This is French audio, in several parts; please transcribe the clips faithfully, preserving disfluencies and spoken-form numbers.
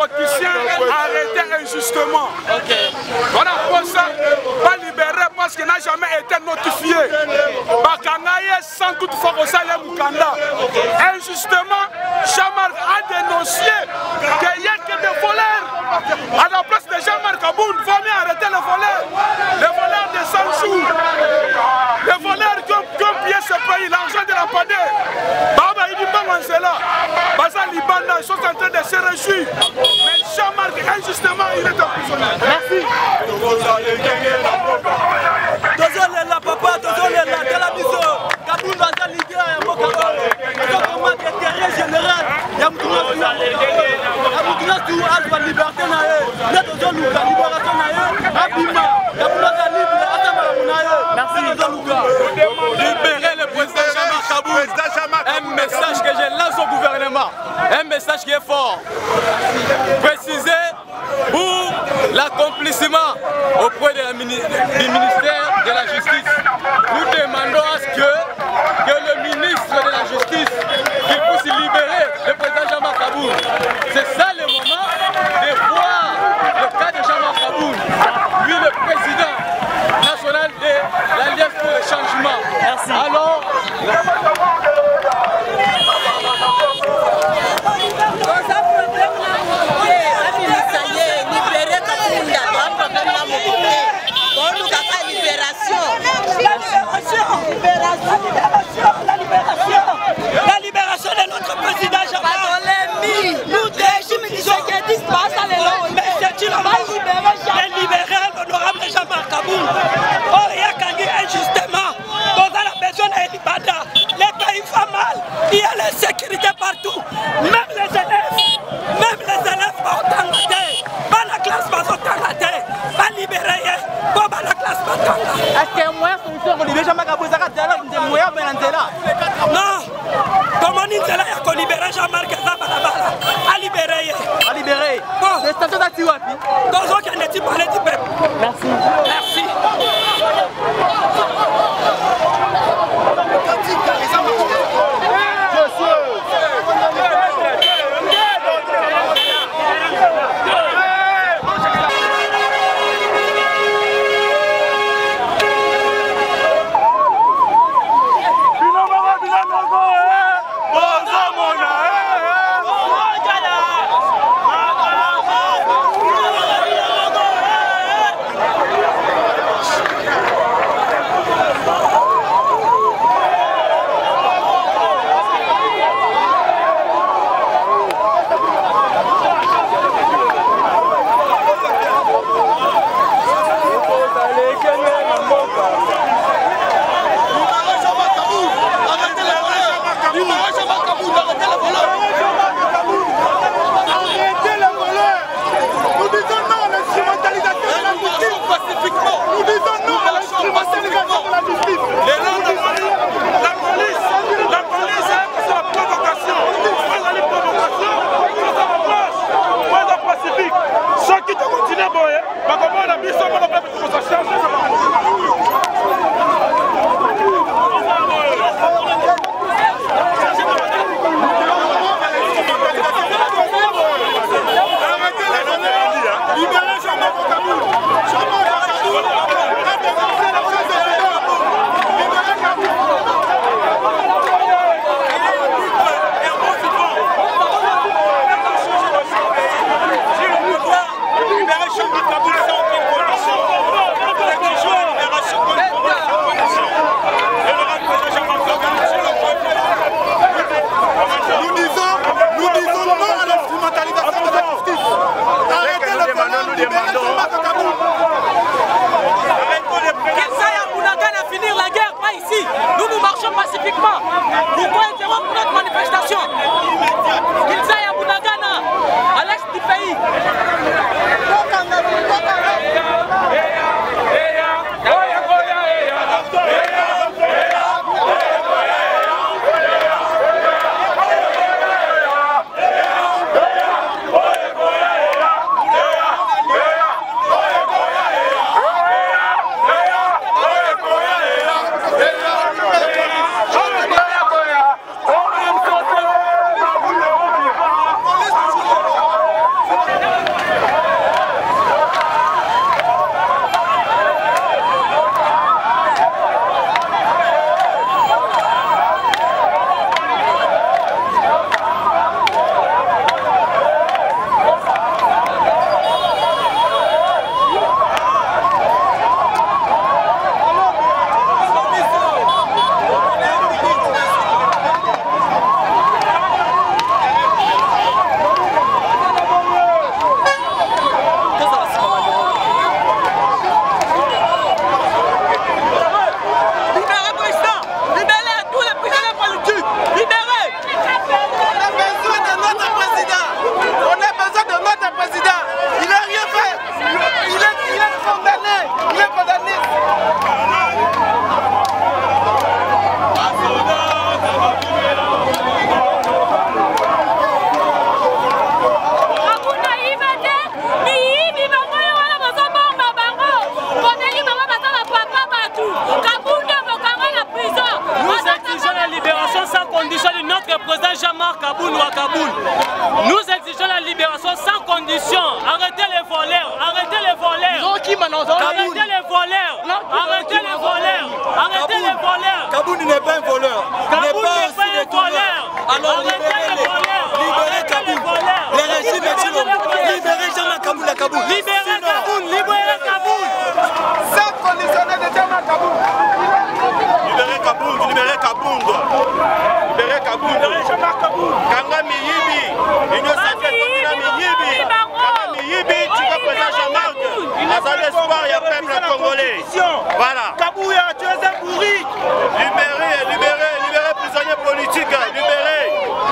politiciens arrêtés injustement. Voilà pour ça, pas libéré parce qu'il n'a jamais été notifié. Bakangaye sans toute force à Mukanda. Injustement, Jean-Marc a dénoncé qu'il n'y a que des voleurs. À la place de Jean-Marc Aboun, il faut mieux arrêter les voleurs. Les voleurs de cent jours. Les voleurs qui ont pillé ce pays, l'argent de la P A D E. Baba Idimba Mansela, Baza Libanda, ils sont en train de se réjouir. Mais Jean-Marc, injustement, il est emprisonné. Merci. Désolé la papa, désolé la Calabiso. Kaboul Baza Liga, Mokabo. Comment l'intérêt général. Yamoutounas tout, Alpha Liberté Nae. Neto Luka, Libération Nae. Abima, Yamouna Libre, Atama Nae. Merci Luka. Libérer le président Jean-Marc Kaboul. Un message que je lance au gouvernement. Un message qui est fort. Préciser pour Wakaboun, Wakaboun. Nous exigeons la libération sans condition. Arrêtez les voleurs, arrêtez les voleurs. Arrêtez les voleurs, arrêtez les voleurs, arrêtez les voleurs. Kaboun n'est pas un voleur. Kaboun n'est pas un voleur. Alors libérez les voleurs. Libérez Kaboun. Les régimes est libérez Jean-Marc Kaboun à Kaboun. Libérez Kaboun, libérez Kaboun. Sans conditionner de Jean-Marc Kaboun. Libérez Kaboun, libérez Kaboun. Libérez Kaboun. Libérez Jean-Marc Kaboun. Kanga Miyibi. Union sacrée Kanga Miyibi. Kanga Miyibi, tu vas présenter Jean-Marc. À l'espoir, il y a peuple congolais. Voilà. Kabouya, tu es un bourrique. Libérez, libérez, libérez prisonniers politiques. Libérez.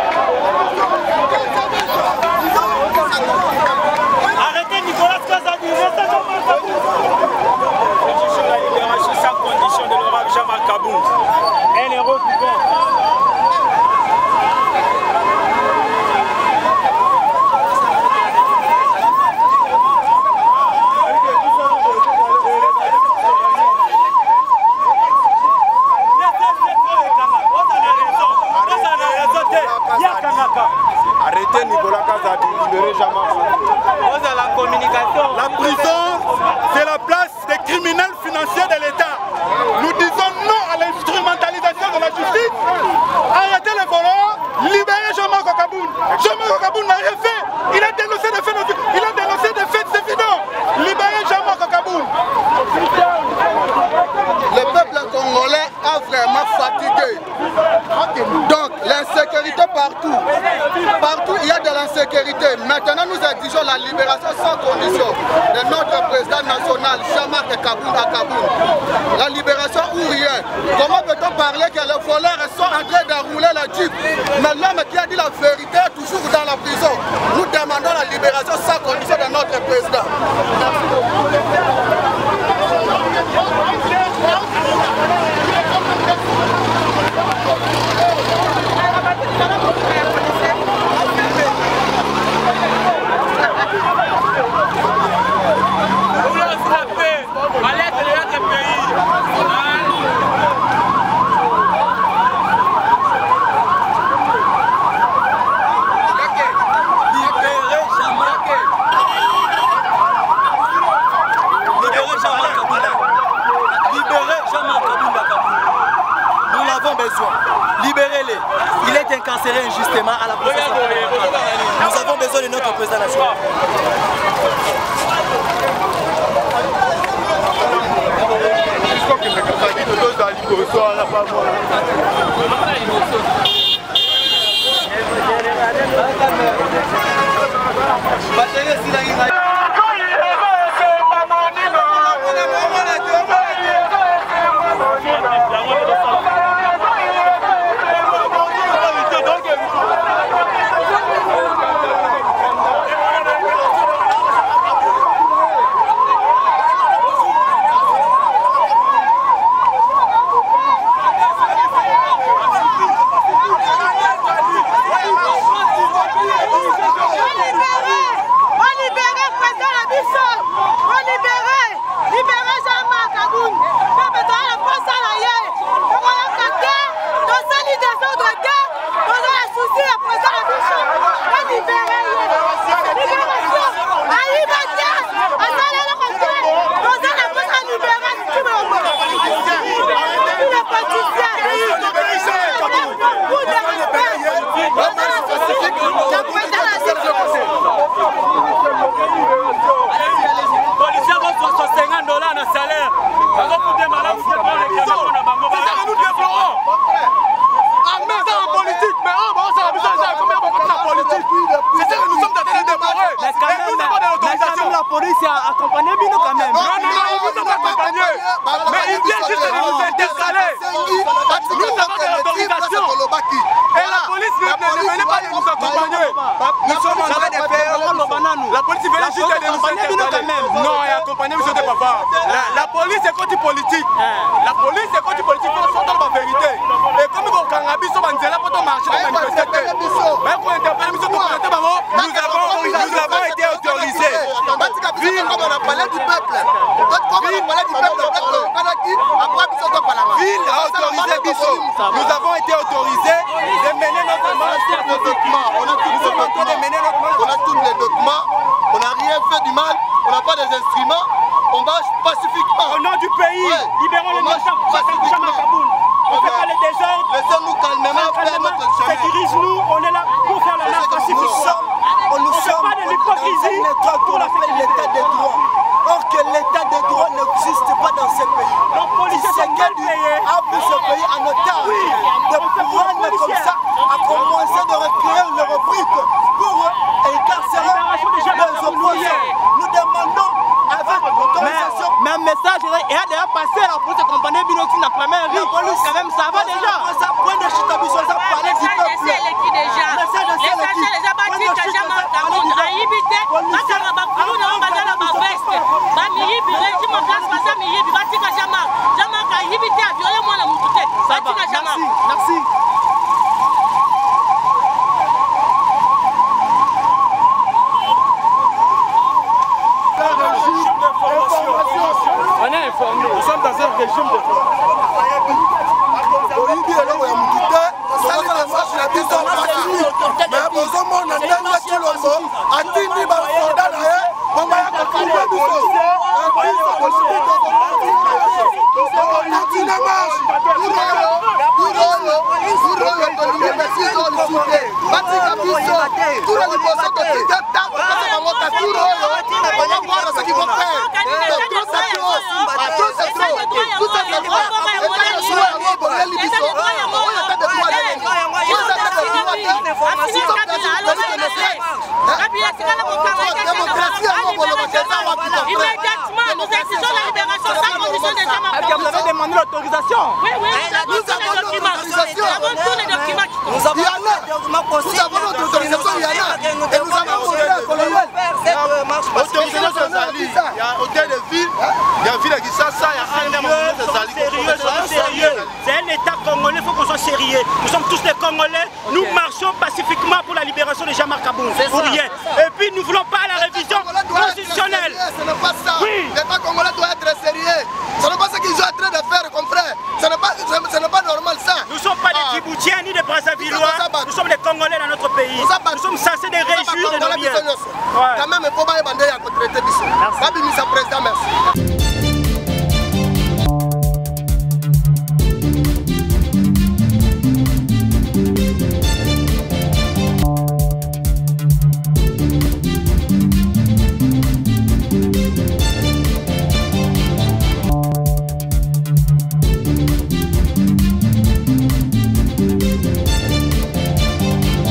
Arrêtez Nicolas Kazadi. Restez Jean-Marc Kaboun. La libération sans condition de l'honorable Jean-Marc Kaboun. Un héros du vent. Arrêtez Nicolas Kazadi, libérez Jean-Marc. La communication. La prison, c'est la place des criminels financiers de l'État. Nous disons non à l'instrumentalisation de la justice. Arrêtez les voleurs, libérez Jean-Marc Kaboun. Jean-Marc Kaboun n'a rien fait. Il a dénoncé des faits, il a dénoncé des faits, c'est évident. Libérez Jean-Marc Kaboun. Le peuple congolais a vraiment fatigué. Donc l'insécurité partout. Partout il y a de l'insécurité. Maintenant nous exigeons la libération sans condition de notre président national, Jean-Marc Kaboun à Kaboun. La libération ou rien. Comment peut-on parler que les voleurs sont en train d'enrouler la jeep? Mais l'homme qui a dit la vérité est toujours dans la prison. Nous demandons la libération sans condition de notre président. Libérez-les. Il est incarcéré injustement à la prison. Nous avons besoin de notre président national. Nous avons été autorisés. Ville a autorisé Bisso. Nous avons été autorisés de mener notre marche. Nous sommes en train de mener notre marche. On a tous les documents. On n'a rien fait du mal. On n'a pas des instruments. On marche pacifiquement. Au nom du pays, ouais. Libérons les militants pacifiquement. On ne fait pas les désordres. Laissez-nous calmement faire notre chemin. Sécurise-nous, on est là pour faire la marche pacifiquement. On ne fait pas de l'hypocrisie pour l'état de droit. Or que l'état de droit n'existe pas dans ce pays. Les policiers sont mal payés. A pris ce pays en otage. Oui. De prendre comme ça, à commencer de recréer une rubrique pour incarcérer les opposants. Nous demandons avec autorisation. Mais un message, il y a déjà passé la police accompagnée Binoxi n'a clamé un riz. Quand même, ça va déjà. Ça point de chitabiso, ça parlait du peuple. Merci. On est informé. Nous sommes dans un régime de immédiatement, nous exigeons la libération sans condition de jamais. Vous avez demandé l'autorisation. Oui, oui, nous avons tous les documents. Nous avons tous les documents qui Nous avons Nous avons notre autorisation, il y en a. Et nous avons demandé à colonel. Autorisation de Zali. Il y a hôtel de ville, il y a ville qui ça, ça, il y a un de Zali. C'est un État congolais, il faut qu'on soit sérieux. Nous sommes tous des Congolais. Nous marchons pacifiquement pour la libération de Jean-Marc Kaboun. Pour rien. Et puis nous ne voulons pas la révision constitutionnelle. Ce n'est pas ça. Oui. L'État congolais doit être sérieux. Ce n'est pas ce qu'ils sont en train de faire, confrère. Ce n'est pas, ce n'est pas normal ça. Nous ne sommes pas des Djiboutiens ni des Brazzavillois. Nous sommes des Congolais dans notre pays. Nous sommes censés de réjouir de nos biens. Quand même, il faut pas y bander à traiter. Merci. Merci.